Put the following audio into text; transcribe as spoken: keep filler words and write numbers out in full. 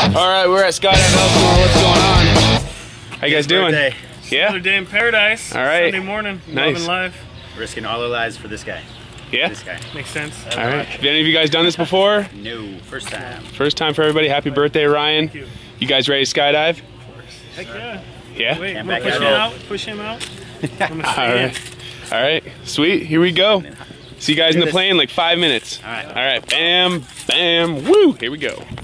All right, we're at Skydive Elsinore. What's going on? How you guys doing? Birthday. Yeah. Another day in paradise. All right. Sunday morning. Nice. Loving life. Risking all our lives for this guy. Yeah. This guy. Makes sense. All right. Have any of you guys done this before? No, first time. First time for everybody. Happy birthday, Ryan. Thank you. You guys ready to skydive? Heck yeah. Yeah. Wait, Can't we'll back push out. him out. Push him out. I'm gonna All stay in. right. All right. Sweet. Here we go. See you guys in the this. plane in like five minutes. All right. All right. Bam. Bam. Woo. Here we go.